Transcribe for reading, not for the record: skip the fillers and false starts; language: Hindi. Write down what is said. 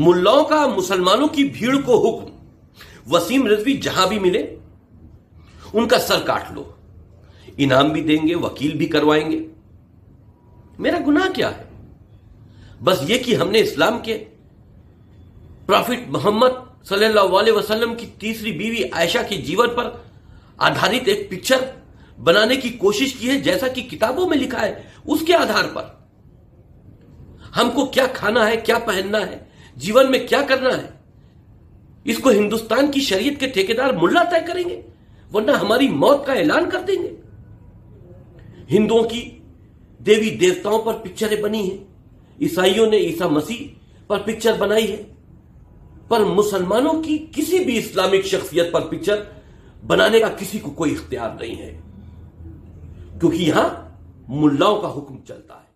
मुल्लाओं का मुसलमानों की भीड़ को हुक्म, वसीम रिजवी जहां भी मिले उनका सर काट लो, इनाम भी देंगे, वकील भी करवाएंगे। मेरा गुनाह क्या है? बस ये कि हमने इस्लाम के प्रॉफिट मोहम्मद सल्लल्लाहु अलैहि वसल्लम की तीसरी बीवी आयशा के जीवन पर आधारित एक पिक्चर बनाने की कोशिश की है, जैसा कि किताबों में लिखा है। उसके आधार पर हमको क्या खाना है, क्या पहनना है, जीवन में क्या करना है, इसको हिंदुस्तान की शरीयत के ठेकेदार मुल्ला तय करेंगे, वरना हमारी मौत का ऐलान कर देंगे। हिंदुओं की देवी देवताओं पर पिक्चरें बनी हैं, ईसाइयों ने ईसा मसीह पर पिक्चर बनाई है, पर मुसलमानों की किसी भी इस्लामिक शख्सियत पर पिक्चर बनाने का किसी को कोई इख्तियार नहीं है, क्योंकि यहां मुल्लाओं का हुक्म चलता है।